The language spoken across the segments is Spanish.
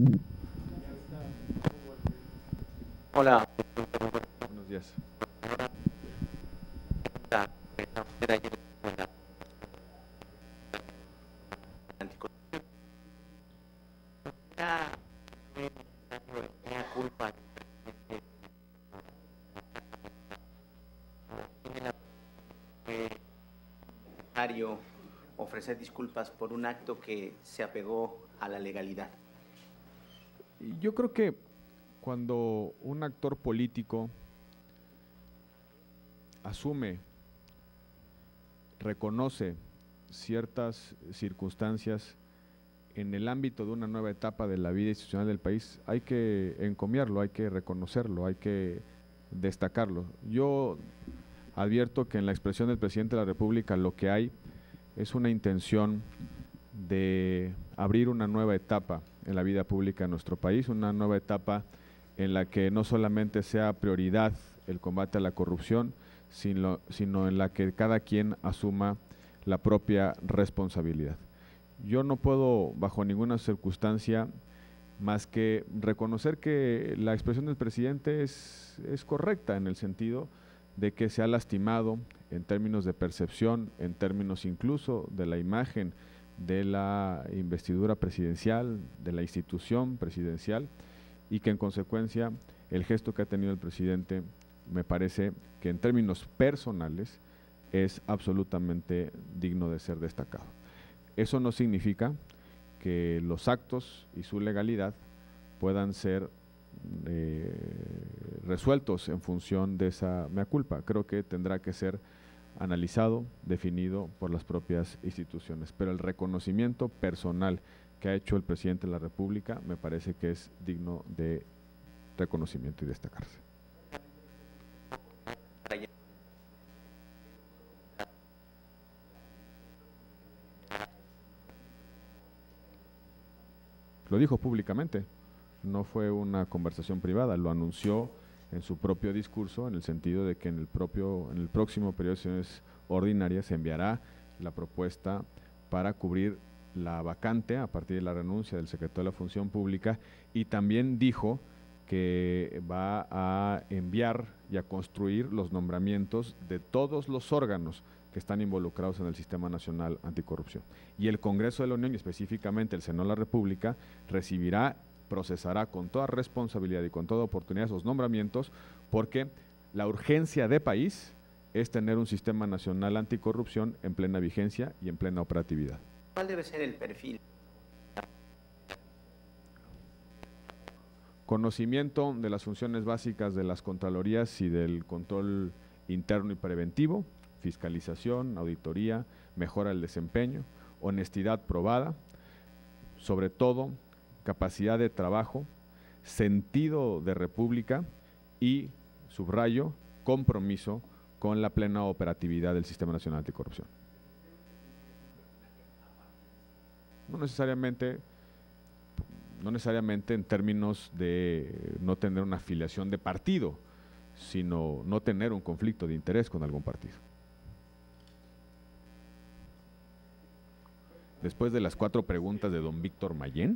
Hola. Buenos días. Culpa necesario ofrecer disculpas por un acto que se apegó a la legalidad. Yo creo que cuando un actor político asume, reconoce ciertas circunstancias en el ámbito de una nueva etapa de la vida institucional del país, hay que encomiarlo, hay que reconocerlo, hay que destacarlo. Yo advierto que en la expresión del presidente de la República lo que hay es una intención de abrir una nueva etapa en la vida pública de nuestro país, una nueva etapa en la que no solamente sea prioridad el combate a la corrupción, sino en la que cada quien asuma la propia responsabilidad. Yo no puedo, bajo ninguna circunstancia, más que reconocer que la expresión del presidente es correcta en el sentido de que se ha lastimado en términos de percepción, en términos incluso de la imagen de la investidura presidencial, de la institución presidencial, y que en consecuencia el gesto que ha tenido el presidente me parece que en términos personales es absolutamente digno de ser destacado. Eso no significa que los actos y su legalidad puedan ser resueltos en función de esa mea culpa. Creo que tendrá que ser analizado, definido por las propias instituciones, pero el reconocimiento personal que ha hecho el presidente de la República me parece que es digno de reconocimiento y destacarse. Lo dijo públicamente, no fue una conversación privada, lo anunció en su propio discurso, en el sentido de que en el próximo periodo de sesiones ordinarias se enviará la propuesta para cubrir la vacante a partir de la renuncia del secretario de la Función Pública, y también dijo que va a enviar y a construir los nombramientos de todos los órganos que están involucrados en el Sistema Nacional Anticorrupción. Y el Congreso de la Unión, y específicamente el Senado de la República, procesará con toda responsabilidad y con toda oportunidad esos nombramientos, porque la urgencia de país es tener un Sistema Nacional Anticorrupción en plena vigencia y en plena operatividad. ¿Cuál debe ser el perfil? Conocimiento de las funciones básicas de las contralorías y del control interno y preventivo, fiscalización, auditoría, mejora del desempeño, honestidad probada, sobre todo capacidad de trabajo, sentido de república y, subrayo, compromiso con la plena operatividad del Sistema Nacional Anticorrupción. No necesariamente en términos de no tener una afiliación de partido, sino no tener un conflicto de interés con algún partido. Después de las 4 preguntas de don Víctor Mayén.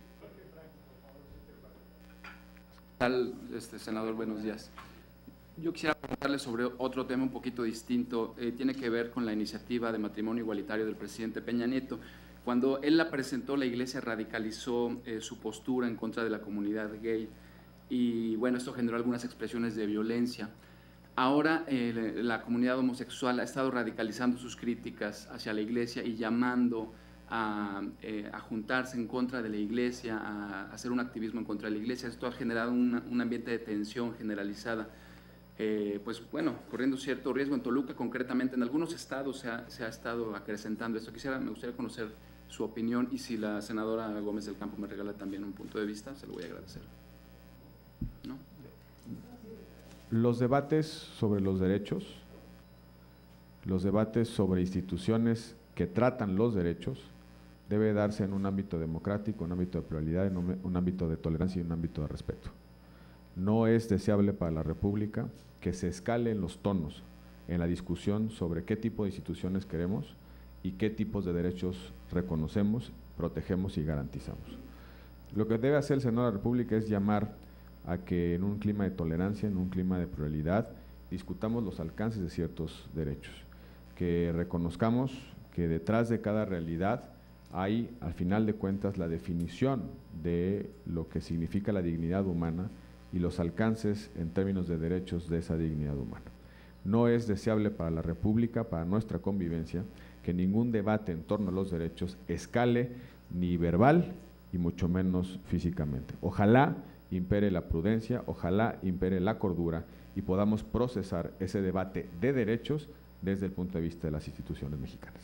Senador, buenos días. Yo quisiera preguntarle sobre otro tema un poquito distinto. Tiene que ver con la iniciativa de matrimonio igualitario del presidente Peña Nieto. Cuando él la presentó, la Iglesia radicalizó su postura en contra de la comunidad gay, y bueno, esto generó algunas expresiones de violencia. Ahora la comunidad homosexual ha estado radicalizando sus críticas hacia la Iglesia y llamando a juntarse en contra de la Iglesia, a hacer un activismo en contra de la Iglesia. Esto ha generado un ambiente de tensión generalizada. Pues bueno, corriendo cierto riesgo en Toluca, concretamente en algunos estados se ha estado acrecentando esto. Me gustaría conocer su opinión, y si la senadora Gómez del Campo me regala también un punto de vista, se lo voy a agradecer. ¿No? Los debates sobre los derechos, los debates sobre instituciones que tratan los derechos, debe darse en un ámbito democrático, un ámbito de pluralidad, en un ámbito de tolerancia y un ámbito de respeto. No es deseable para la República que se escalen los tonos en la discusión sobre qué tipo de instituciones queremos y qué tipos de derechos reconocemos, protegemos y garantizamos. Lo que debe hacer el Senado de la República es llamar a que en un clima de tolerancia, en un clima de pluralidad, discutamos los alcances de ciertos derechos, que reconozcamos que detrás de cada realidad hay, al final de cuentas, la definición de lo que significa la dignidad humana y los alcances en términos de derechos de esa dignidad humana. No es deseable para la República, para nuestra convivencia, que ningún debate en torno a los derechos escale ni verbal y mucho menos físicamente. Ojalá impere la prudencia, ojalá impere la cordura y podamos procesar ese debate de derechos desde el punto de vista de las instituciones mexicanas.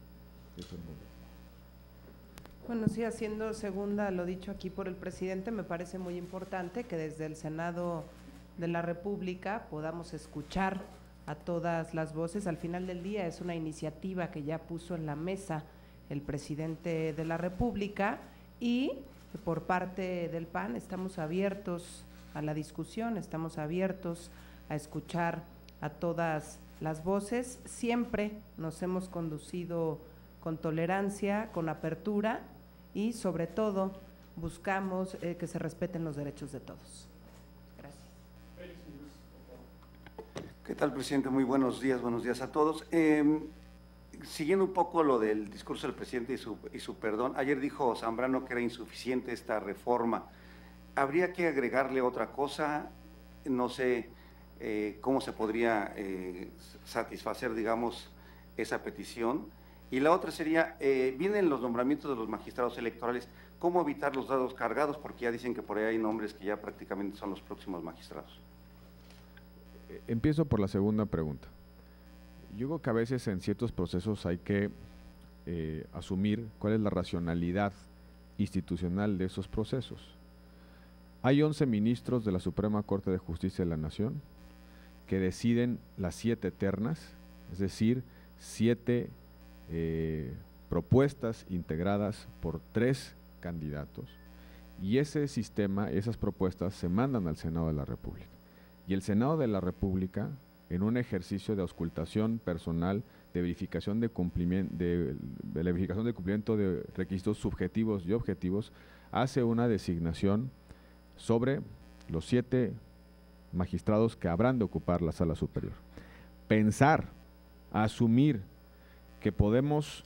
Bueno, sí, haciendo segunda lo dicho aquí por el presidente, me parece muy importante que desde el Senado de la República podamos escuchar a todas las voces. Al final del día es una iniciativa que ya puso en la mesa el presidente de la República y por parte del PAN estamos abiertos a la discusión, estamos abiertos a escuchar a todas las voces. Siempre nos hemos conducido con tolerancia, con apertura y sobre todo buscamos que se respeten los derechos de todos. Gracias. ¿Qué tal, presidente? Muy buenos días a todos. Siguiendo un poco lo del discurso del presidente y su perdón, ayer dijo Zambrano que era insuficiente esta reforma. ¿Habría que agregarle otra cosa? No sé cómo se podría satisfacer, digamos, esa petición. Y la otra sería, vienen los nombramientos de los magistrados electorales, ¿cómo evitar los dados cargados? Porque ya dicen que por ahí hay nombres que ya prácticamente son los próximos magistrados. Empiezo por la segunda pregunta. Yo creo que a veces en ciertos procesos hay que asumir cuál es la racionalidad institucional de esos procesos. Hay 11 ministros de la Suprema Corte de Justicia de la Nación que deciden las 7 ternas, es decir, 7 propuestas integradas por 3 candidatos, y ese sistema, esas propuestas se mandan al Senado de la República. Y el Senado de la República, en un ejercicio de auscultación personal, de verificación de cumplimiento, de la verificación de cumplimiento de requisitos subjetivos y objetivos, hace una designación sobre los 7 magistrados que habrán de ocupar la Sala Superior. Pensar, asumir que podemos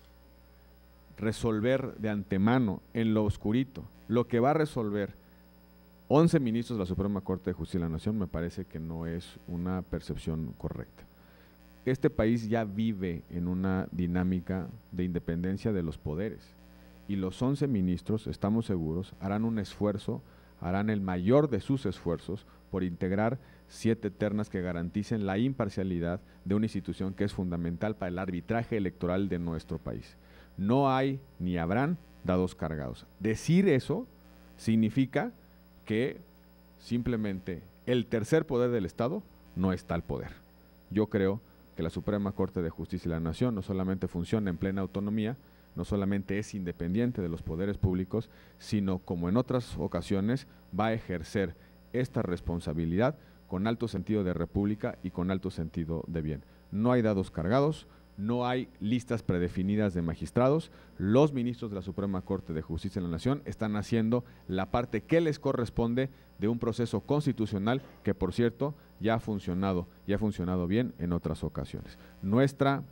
resolver de antemano, en lo oscurito, lo que va a resolver 11 ministros de la Suprema Corte de Justicia de la Nación, me parece que no es una percepción correcta. Este país ya vive en una dinámica de independencia de los poderes y los 11 ministros, estamos seguros, harán un esfuerzo, harán el mayor de sus esfuerzos por integrar 7 ternas que garanticen la imparcialidad de una institución que es fundamental para el arbitraje electoral de nuestro país. No hay ni habrán dados cargados. Decir eso significa que simplemente el tercer poder del Estado no está al poder. Yo creo que la Suprema Corte de Justicia de la Nación no solamente funciona en plena autonomía, no solamente es independiente de los poderes públicos, sino, como en otras ocasiones, va a ejercer esta responsabilidad con alto sentido de república y con alto sentido de bien. No hay dados cargados, no hay listas predefinidas de magistrados. Los ministros de la Suprema Corte de Justicia de la Nación están haciendo la parte que les corresponde de un proceso constitucional que, por cierto, ya ha funcionado bien en otras ocasiones. Nuestra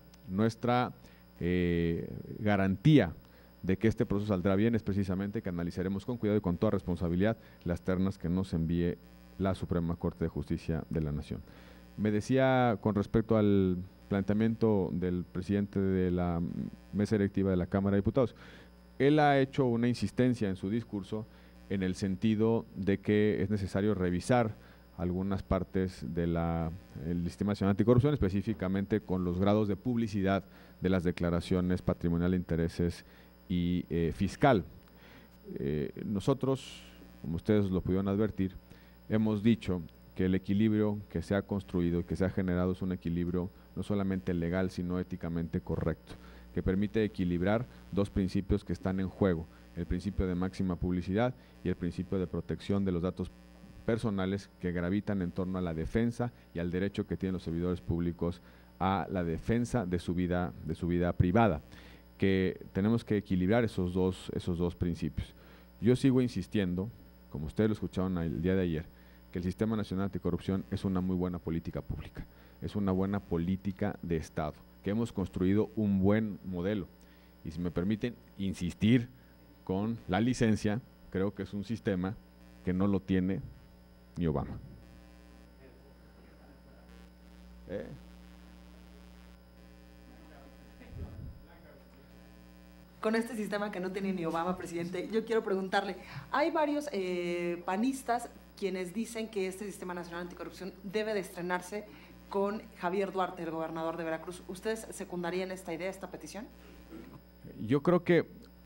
garantía de que este proceso saldrá bien es precisamente que analizaremos con cuidado y con toda responsabilidad las ternas que nos envíe la Suprema Corte de Justicia de la Nación. Me decía con respecto al planteamiento del presidente de la mesa directiva de la Cámara de Diputados, él ha hecho una insistencia en su discurso en el sentido de que es necesario revisar algunas partes del Sistema Nacional Anticorrupción, específicamente con los grados de publicidad de las declaraciones patrimonial de intereses y fiscal. Nosotros, como ustedes lo pudieron advertir, hemos dicho que el equilibrio que se ha construido y que se ha generado es un equilibrio no solamente legal, sino éticamente correcto, que permite equilibrar 2 principios que están en juego, el principio de máxima publicidad y el principio de protección de los datos personales que gravitan en torno a la defensa y al derecho que tienen los servidores públicos a la defensa de su vida privada, que tenemos que equilibrar esos dos principios. Yo sigo insistiendo, como ustedes lo escucharon el día de ayer, que el Sistema Nacional Anticorrupción es una muy buena política pública, es una buena política de Estado, que hemos construido un buen modelo. Y si me permiten insistir con la licencia, creo que es un sistema que no lo tiene ni Obama. Con este sistema que no tiene ni Obama, presidente, yo quiero preguntarle, hay varios panistas quienes dicen que este Sistema Nacional Anticorrupción debe de estrenarse con Javier Duarte, el gobernador de Veracruz. ¿Ustedes secundarían esta idea, esta petición? Yo creo que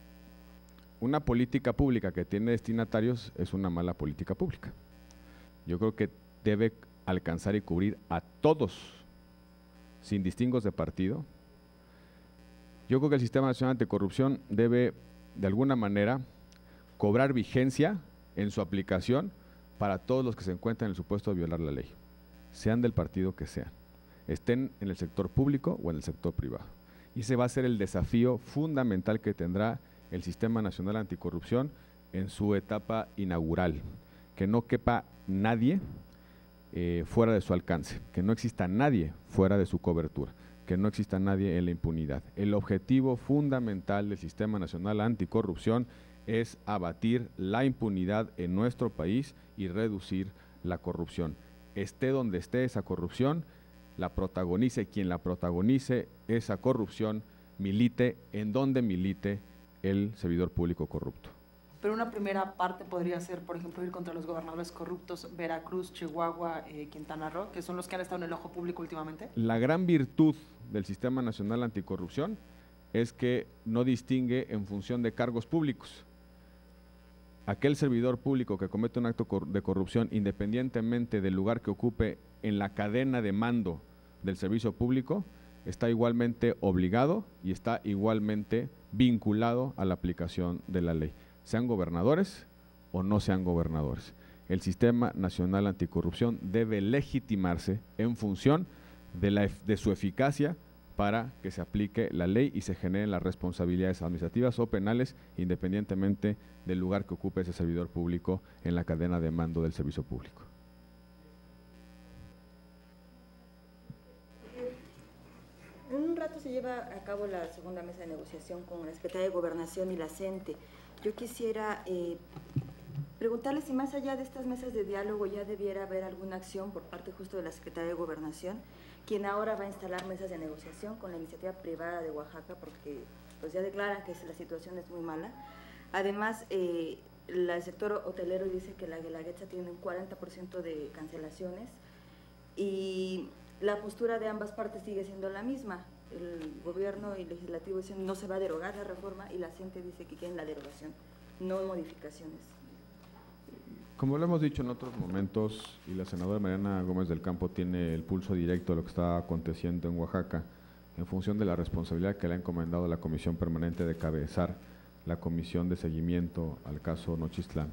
una política pública que tiene destinatarios es una mala política pública. Yo creo que debe alcanzar y cubrir a todos, sin distingos de partido. Yo creo que el Sistema Nacional Anticorrupción debe, de alguna manera, cobrar vigencia en su aplicación para todos los que se encuentran en el supuesto de violar la ley, sean del partido que sean, estén en el sector público o en el sector privado. Y ese va a ser el desafío fundamental que tendrá el Sistema Nacional Anticorrupción en su etapa inaugural, que no quepa nadie fuera de su alcance, que no exista nadie fuera de su cobertura, que no exista nadie en la impunidad. El objetivo fundamental del Sistema Nacional Anticorrupción es abatir la impunidad en nuestro país y reducir la corrupción. Esté donde esté esa corrupción, la protagonice quien la protagonice, esa corrupción, milite en donde milite el servidor público corrupto. Pero una primera parte podría ser, por ejemplo, ir contra los gobernadores corruptos, Veracruz, Chihuahua, Quintana Roo, que son los que han estado en el ojo público últimamente. La gran virtud del Sistema Nacional Anticorrupción es que no distingue en función de cargos públicos. Aquel servidor público que comete un acto de corrupción, independientemente del lugar que ocupe en la cadena de mando del servicio público, está igualmente obligado y está igualmente vinculado a la aplicación de la ley, sean gobernadores o no sean gobernadores. El Sistema Nacional Anticorrupción debe legitimarse en función de su eficacia para que se aplique la ley y se generen las responsabilidades administrativas o penales independientemente del lugar que ocupe ese servidor público en la cadena de mando del servicio público. En un rato se lleva a cabo la segunda mesa de negociación con la Secretaría de Gobernación y la CENTE. Yo quisiera preguntarle si más allá de estas mesas de diálogo ya debiera haber alguna acción por parte justo de la Secretaría de Gobernación, quien ahora va a instalar mesas de negociación con la iniciativa privada de Oaxaca, porque pues ya declaran que la situación es muy mala. Además, el sector hotelero dice que la Guelaguetza tiene un 40% de cancelaciones y la postura de ambas partes sigue siendo la misma. El gobierno y el legislativo dicen no se va a derogar la reforma y la gente dice que quieren la derogación, no modificaciones. Como lo hemos dicho en otros momentos, y la senadora Mariana Gómez del Campo tiene el pulso directo de lo que está aconteciendo en Oaxaca, en función de la responsabilidad que le ha encomendado la Comisión Permanente de cabezar la Comisión de Seguimiento al caso Nochistlán.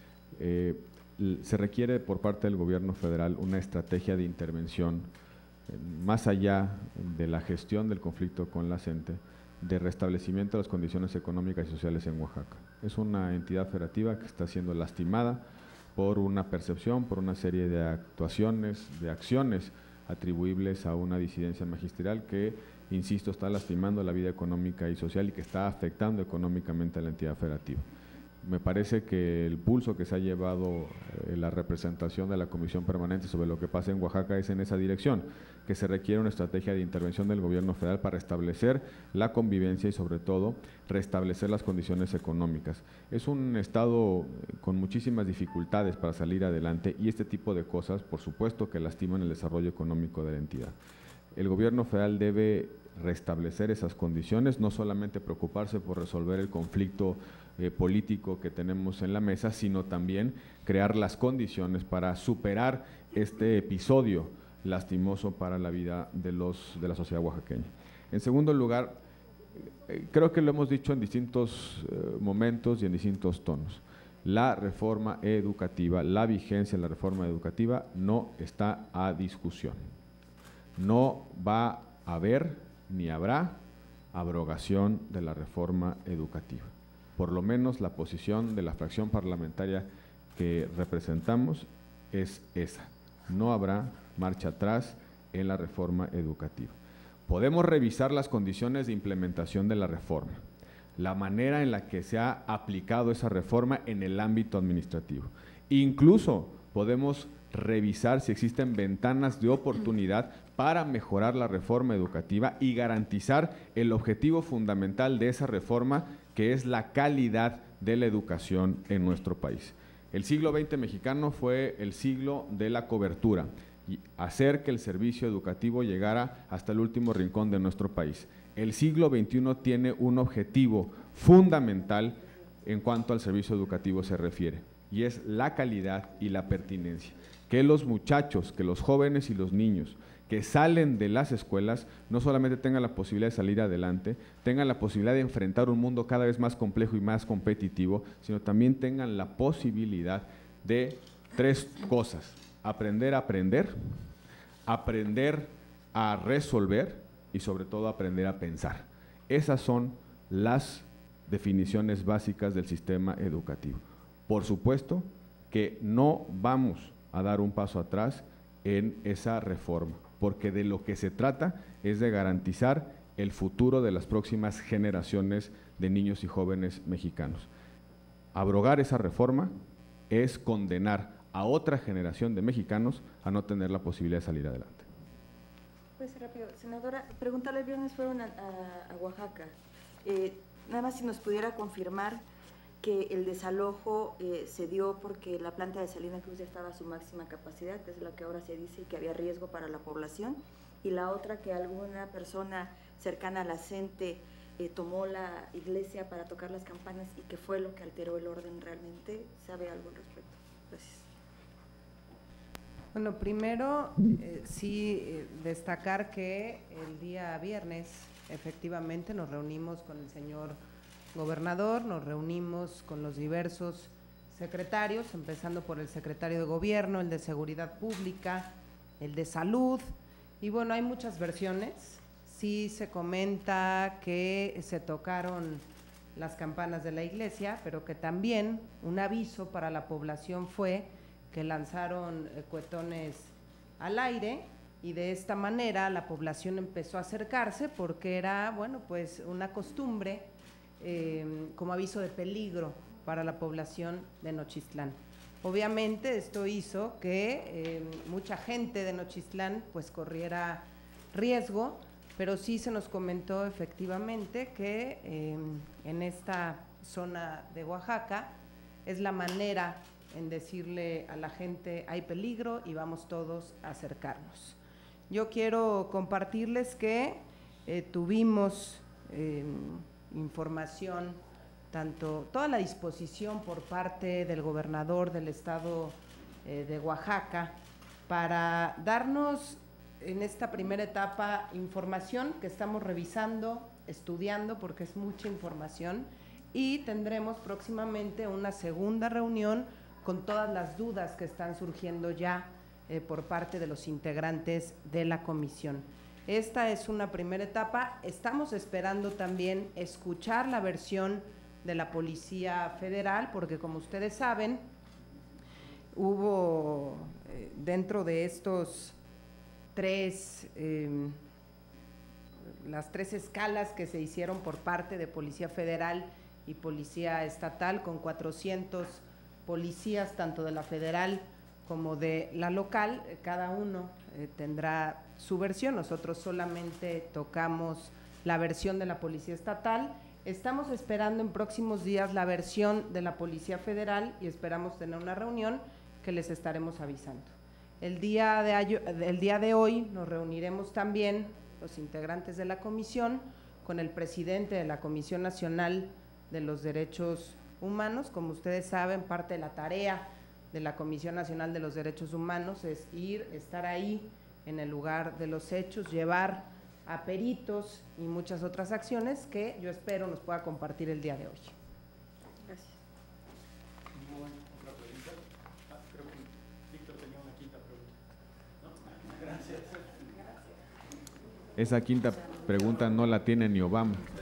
Se requiere por parte del Gobierno federal una estrategia de intervención más allá de la gestión del conflicto con la CENTE, de restablecimiento de las condiciones económicas y sociales en Oaxaca. Es una entidad federativa que está siendo lastimada por una percepción, por una serie de actuaciones, de acciones atribuibles a una disidencia magisterial que, insisto, está lastimando la vida económica y social y que está afectando económicamente a la entidad federativa. Me parece que el pulso que se ha llevado la representación de la Comisión Permanente sobre lo que pasa en Oaxaca es en esa dirección, que se requiere una estrategia de intervención del Gobierno federal para restablecer la convivencia y sobre todo restablecer las condiciones económicas. Es un estado con muchísimas dificultades para salir adelante y este tipo de cosas, por supuesto, que lastiman el desarrollo económico de la entidad. El Gobierno federal debe restablecer esas condiciones, no solamente preocuparse por resolver el conflicto político que tenemos en la mesa, sino también crear las condiciones para superar este episodio lastimoso para la vida de la sociedad oaxaqueña. En segundo lugar, creo que lo hemos dicho en distintos momentos y en distintos tonos. La reforma educativa, la vigencia de la reforma educativa no está a discusión. No va a haber ni habrá abrogación de la reforma educativa. por lo menos la posición de la fracción parlamentaria que representamos es esa. No habrá marcha atrás en la reforma educativa. Podemos revisar las condiciones de implementación de la reforma, la manera en la que se ha aplicado esa reforma en el ámbito administrativo. Incluso podemos revisar si existen ventanas de oportunidad para mejorar la reforma educativa y garantizar el objetivo fundamental de esa reforma, que es la calidad de la educación en nuestro país. El siglo XX mexicano fue el siglo de la cobertura y hacer que el servicio educativo llegara hasta el último rincón de nuestro país. El siglo XXI tiene un objetivo fundamental en cuanto al servicio educativo se refiere, y es la calidad y la pertinencia. Que los muchachos, que los jóvenes y los niños que salen de las escuelas no solamente tengan la posibilidad de salir adelante, tengan la posibilidad de enfrentar un mundo cada vez más complejo y más competitivo, sino también tengan la posibilidad de 3 cosas: aprender a aprender, aprender a resolver y sobre todo aprender a pensar. Esas son las definiciones básicas del sistema educativo. Por supuesto que no vamos a dar un paso atrás en esa reforma, porque de lo que se trata es de garantizar el futuro de las próximas generaciones de niños y jóvenes mexicanos. Abrogar esa reforma es condenar a otra generación de mexicanos a no tener la posibilidad de salir adelante. Pues rápido, senadora, preguntarle, el viernes fueron a Oaxaca, nada más si nos pudiera confirmar que el desalojo se dio porque la planta de Salina Cruz ya estaba a su máxima capacidad, que es lo que ahora se dice, que había riesgo para la población, y la otra, que alguna persona cercana a la CENTE tomó la iglesia para tocar las campanas y que fue lo que alteró el orden realmente. ¿Sabe algo al respecto? Gracias. Bueno, primero destacar que el día viernes efectivamente nos reunimos con el señor gobernador, nos reunimos con los diversos secretarios, empezando por el secretario de Gobierno, el de Seguridad Pública, el de Salud, y bueno, hay muchas versiones. Sí se comenta que se tocaron las campanas de la iglesia, pero que también un aviso para la población fue que lanzaron cuetones al aire, y de esta manera la población empezó a acercarse porque era, bueno, pues una costumbre como aviso de peligro para la población de Nochistlán. Obviamente esto hizo que mucha gente de Nochistlán pues corriera riesgo, pero sí se nos comentó efectivamente que en esta zona de Oaxaca es la manera en decirle a la gente hay peligro y vamos todos a acercarnos. Yo quiero compartirles que tuvimos información, toda la disposición por parte del gobernador del estado de Oaxaca para darnos en esta primera etapa información que estamos revisando, estudiando, porque es mucha información, y tendremos próximamente una segunda reunión con todas las dudas que están surgiendo ya por parte de los integrantes de la comisión. Esta es una primera etapa. Estamos esperando también escuchar la versión de la Policía Federal, porque como ustedes saben, hubo dentro de estos las 3 escalas que se hicieron por parte de Policía Federal y Policía Estatal, con 400 policías, tanto de la federal como de la local, cada uno tendrá su versión. Nosotros solamente tocamos la versión de la Policía Estatal. Estamos esperando en próximos días la versión de la Policía Federal y esperamos tener una reunión que les estaremos avisando. El día de hoy nos reuniremos también los integrantes de la comisión con el presidente de la Comisión Nacional de los Derechos Humanos. Como ustedes saben, parte de la tarea de la Comisión Nacional de los Derechos Humanos es estar ahí en el lugar de los hechos, llevar a peritos y muchas otras acciones que yo espero nos pueda compartir el día de hoy. Gracias. Otra pregunta. Creo que Víctor tenía una quinta pregunta. ¿No? Gracias. Esa quinta pregunta no la tiene ni Obama.